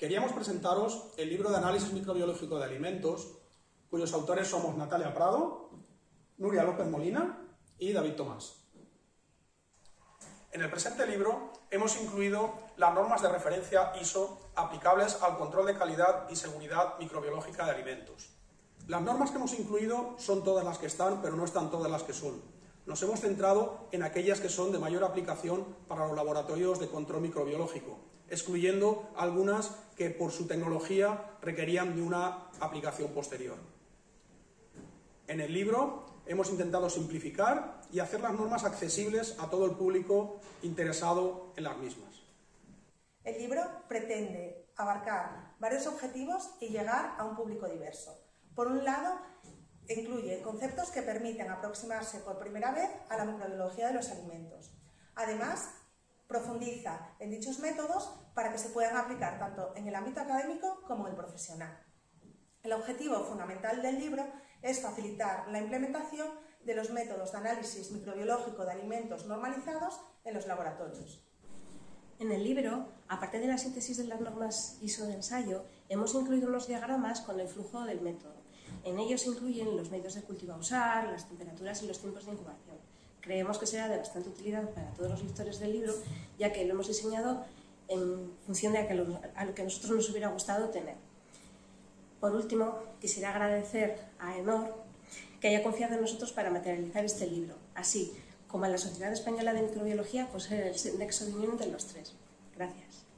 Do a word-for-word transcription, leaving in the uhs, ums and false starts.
Queríamos presentaros el libro de análisis microbiológico de alimentos, cuyos autores somos Natalia Prado, Nuria López Molina y David Tomás. En el presente libro hemos incluido las normas de referencia I S O aplicables al control de calidad y seguridad microbiológica de alimentos. Las normas que hemos incluido son todas las que están, pero no están todas las que son. Nos hemos centrado en aquellas que son de mayor aplicación para los laboratorios de control microbiológico, excluyendo algunas que por su tecnología requerían de una aplicación posterior. En el libro hemos intentado simplificar y hacer las normas accesibles a todo el público interesado en las mismas. El libro pretende abarcar varios objetivos y llegar a un público diverso. Por un lado, incluye conceptos que permiten aproximarse por primera vez a la microbiología de los alimentos. Además, profundiza en dichos métodos para que se puedan aplicar tanto en el ámbito académico como en el profesional. El objetivo fundamental del libro es facilitar la implementación de los métodos de análisis microbiológico de alimentos normalizados en los laboratorios. En el libro, aparte de la síntesis de las normas I S O de ensayo, hemos incluido unos diagramas con el flujo del método. En ellos se incluyen los medios de cultivo a usar, las temperaturas y los tiempos de incubación. Creemos que será de bastante utilidad para todos los lectores del libro, ya que lo hemos diseñado en función de a lo que a nosotros nos hubiera gustado tener. Por último, quisiera agradecer a ENOR que haya confiado en nosotros para materializar este libro, así como a la Sociedad Española de Microbiología por ser el nexo de unión de los tres. Gracias.